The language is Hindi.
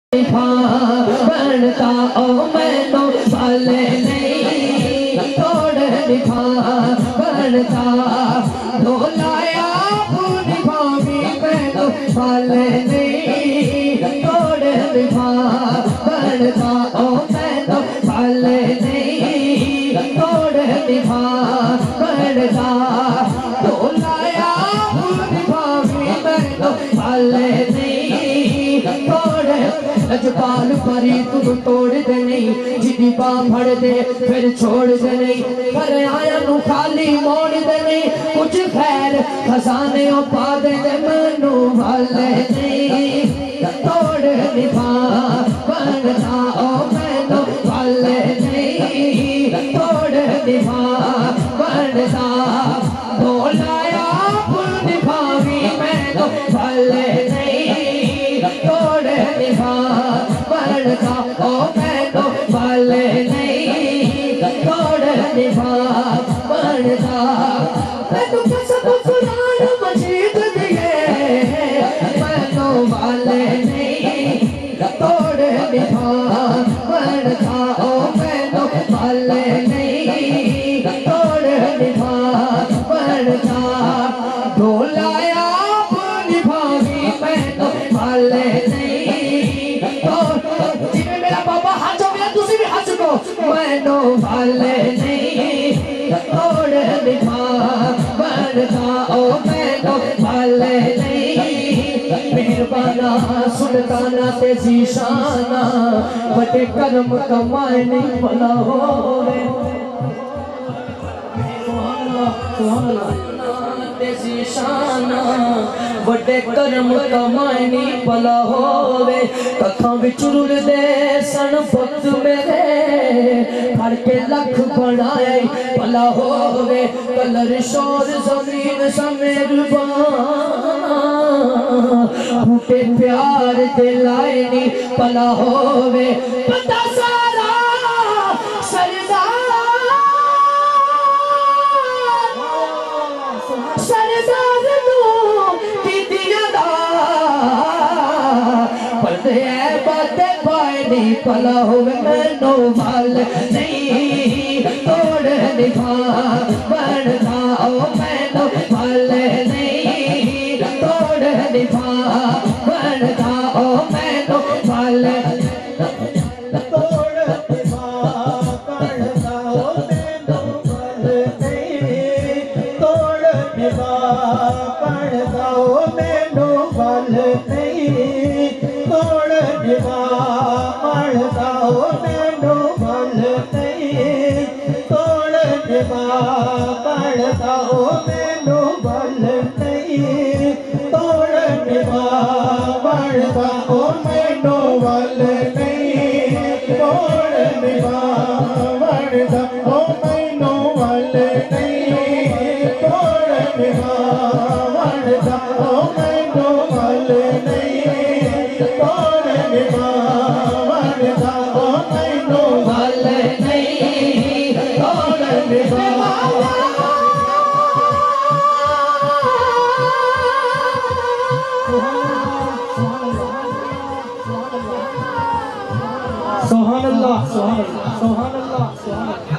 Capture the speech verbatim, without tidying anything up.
बनता ओ मैनू वाले नहीं तोड़ निभा बनता ढोलाया पूरी भाभी मैनू वाले नहीं तोड़ निभा बनता ओ मैनू वाले नहीं तोड़ निभा बनता ढोलाया पूरी भाभी मैनू वाले नहीं तोड़ लजपाल परी तुम तोड़ दे नहीं जिदी बां फड़ दे फिर छोड़ दे नहीं पर आया नू खाली मोड़ दे नहीं कुछ खैर खजाने पा दे दे मनु वाले नहीं तोड़ निभा बनता ओ मैनू वाले नहीं तोड़ निभा बनता ढोलाया पुल निभावी मैनू वाले नहीं तोड़ निभा बनता ओ मैनू वाले नहीं तोड़ निभा बनता मैनू कसम कुरान मजीद दिए मैनू वाले नहीं तोड़ निभा बनता ओ मैनू वाले नहीं तोड़ निभा बनता ढोलाया निभावी मैनू वाले मैनू वाले नहीं तोड़ निभा बनता ओ मैनू वाले नहीं मेहरबाना सुल्ताना ते ज़ीशाना बड़े कर्म कमाए नहीं भला होवे ज़ीशाना बड़े कर्म कमाए नहीं भला होवे कथा विच रुलदे सन पुत मेरे हर के लख बनाए भला होवे कलर शोर जमीन समेरबान बूटे प्यार दे लाए नी भला होवे पता सारा सरदार सरदार नू कीतियां दा पर्दे बाते पाए नी भला होवे मैनू वाले नहीं तोड़ निभा बनता ओ मैनू वाले नहीं तोड़ निभा बनता ओ मैनू वाले तोड़ निभा बनता ओ मैनू वाले नहीं तोड़ निभा बनता ओ मैनू वाले नहीं तोड़ निभा बनता ओ मैनू वाले नहीं तोड़ निभा बनता ओ मैनू वाले नहीं तोड़ निभा बनता ओ मैनू वाले नहीं तोड़ निभा बनता ओ मैनू वाले नहीं तोड़ निभा बनता ओ मैनू वाले नहीं तोड़ निभा बनता ओ मैनू वाले नहीं तोड़ निभा सुभान अल्लाह सुभान अल्लाह सुभान अल्लाह सुभान अल्लाह।